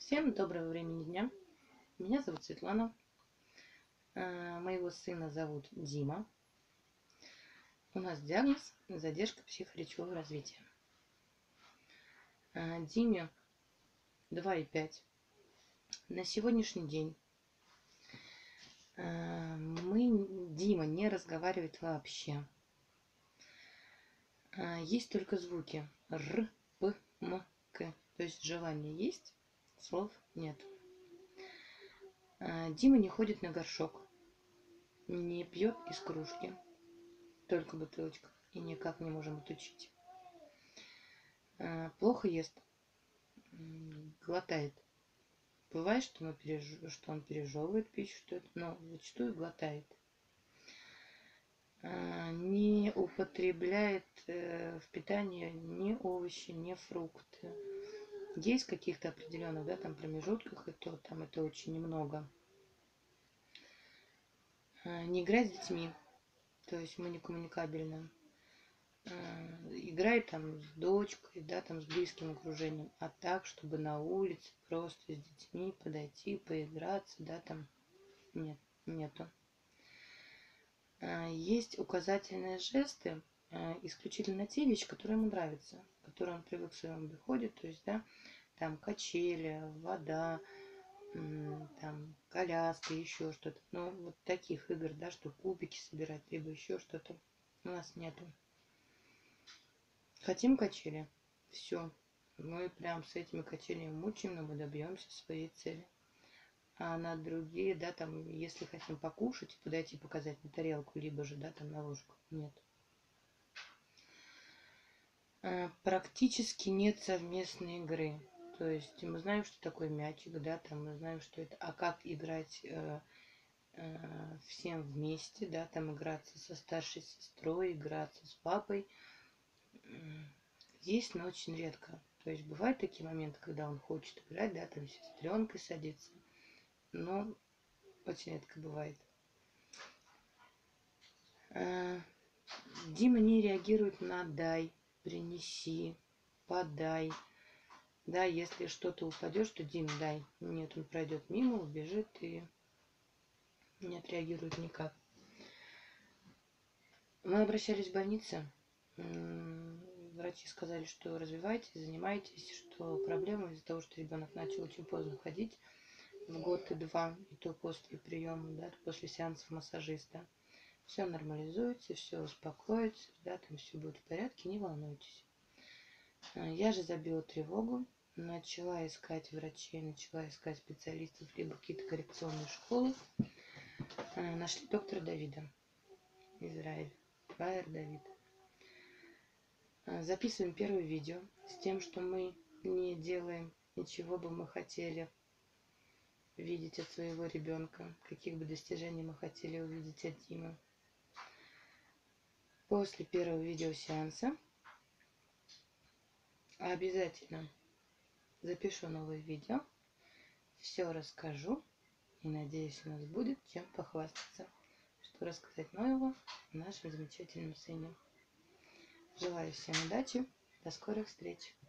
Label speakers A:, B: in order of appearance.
A: Всем доброго времени дня. Меня зовут Светлана. Моего сына зовут Дима. У нас диагноз задержка психоречевого развития. Диме 2,5. На сегодняшний день Дима не разговаривает вообще. Есть только звуки Р, П, М, К. То есть желание есть, слов нет. Дима не ходит на горшок, не пьет из кружки, только бутылочка, и никак не можем отучить. Плохо ест, глотает. Бывает, что он пережевывает пищу, но зачастую глотает. Не употребляет в питание ни овощи, ни фрукты. Есть в каких-то определенных промежутках, и то там это очень немного. Не играть с детьми, то есть мы не коммуникабельны. Играет с дочкой, с близким окружением, а так, чтобы на улице просто с детьми подойти, поиграться, нет, нету. Есть указательные жесты, исключительно те вещи, которые ему нравятся, которые он привык в своем обиходе, то есть, там качели, вода, там коляска, еще что-то. Ну, вот таких игр, что кубики собирать, либо еще что-то у нас нету. Хотим качели. Все. Мы прям с этими качелями мучаем, но мы добьемся своей цели. А на другие, если хотим покушать, подойти показать на тарелку, либо же, на ложку, нет. Практически нет совместной игры. То есть мы знаем, что такое мячик, мы знаем, что это, а как играть всем вместе, играться со старшей сестрой, играться с папой. Есть, но очень редко. То есть бывают такие моменты, когда он хочет играть, с сестренкой садится, но очень редко бывает. Дима не реагирует на дай, принеси, подай. Да, если что-то упадет, что Дим, дай. Нет, он пройдет мимо, убежит и не отреагирует никак. Мы обращались в больницу. Врачи сказали, что развивайтесь, занимайтесь, что проблема из-за того, что ребенок начал очень поздно ходить, в год и два, и то после приема, после сеансов массажиста. Все нормализуется, все успокоится, все будет в порядке, не волнуйтесь. Я же забила тревогу, начала искать врачей, начала искать специалистов, либо какие-то коррекционные школы. Нашли доктора Давида, Израиль, Байер Давид. Записываем первое видео с тем, что мы не делаем ничего бы мы хотели видеть от своего ребенка, каких бы достижений мы хотели увидеть от Димы. После первого видеосеанса обязательно запишу новое видео, все расскажу и надеюсь, у нас будет чем похвастаться, что рассказать нового о нашем замечательном сыне. Желаю всем удачи, до скорых встреч!